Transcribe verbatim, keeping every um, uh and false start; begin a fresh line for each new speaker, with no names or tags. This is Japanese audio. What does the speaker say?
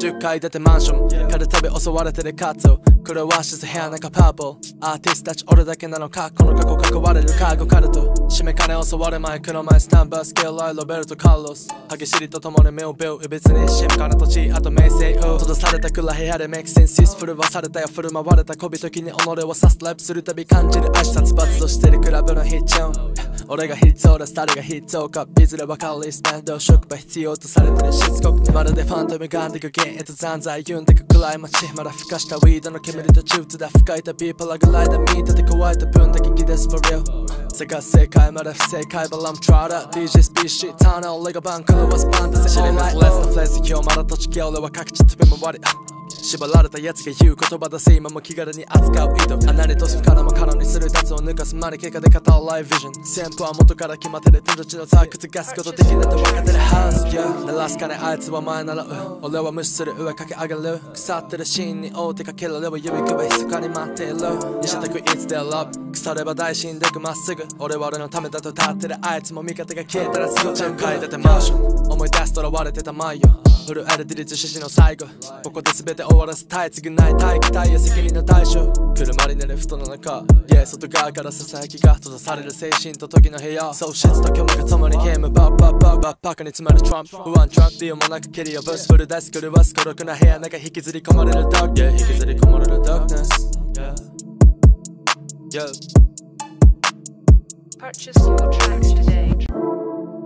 じゅっかい建てマンションから食べ襲われてるカツオこれはシズヘアなんかパープルアーティストたち俺だけなのかこの過去囲われるカーゴカルト締め金襲われマイクの前スタンバースケーラーロベルト・カルロス激しりと共に目をビル別に静かな土地あと名声を閉ざされた暗部屋でメイクセンシス振るわされたよ振る舞われたこびときに己を指すライプするたび感じる挨拶殺としてるクラブのヒッチョン俺が必要だ誰が必要かいずれ分かるリスペンド職場必要とされてるしつこくまるでファントムガンディグゲンへと残罪言うんでく暗い街まだふかしたウィードの煙と中途だ深い旅パラグライダー見立て乾いた分だけ気です for real 探す正解まだ不正解 but I'm tried up ディージェー スピーシーターナ俺がバンクルはスパンダ知りますレスのフレーズ今日まだ土地系俺は各地飛び回り縛られた奴が言う言葉だせ今も気軽に扱う意図穴に落とすからも可能にする脱を抜かすまで結果で語るライブビジョン先方は元から決まってる手のちの差覆すこと的なと分かってるはず、yeah、鳴らすかねあいつは前ならう俺は無視する上駆け上がる腐ってるシーンに大手かけられば指首密かに待っている二者択一で love 腐れば大死んでくまっすぐ俺は俺のためだと立ってるあいつも味方が消えたらすぐじゅっかい建てマンション思い出すとらわれてたマイよ震える自立志士の最後ここで全て終わらせたい償いたい期待や責任の対象車に寝る布団の中 Yeah 外側からささやきが閉ざされる精神と時の部屋喪失と虚無が共にゲームバッバッバッバッバカに詰まるトランプ不安トラック理由もなく蹴りをブスフルダスクルはす孤独な部屋中引きずり込まれるダーク Yeah 引きずり込まれるダークネス Yeah Yeah
Purchase your tracks today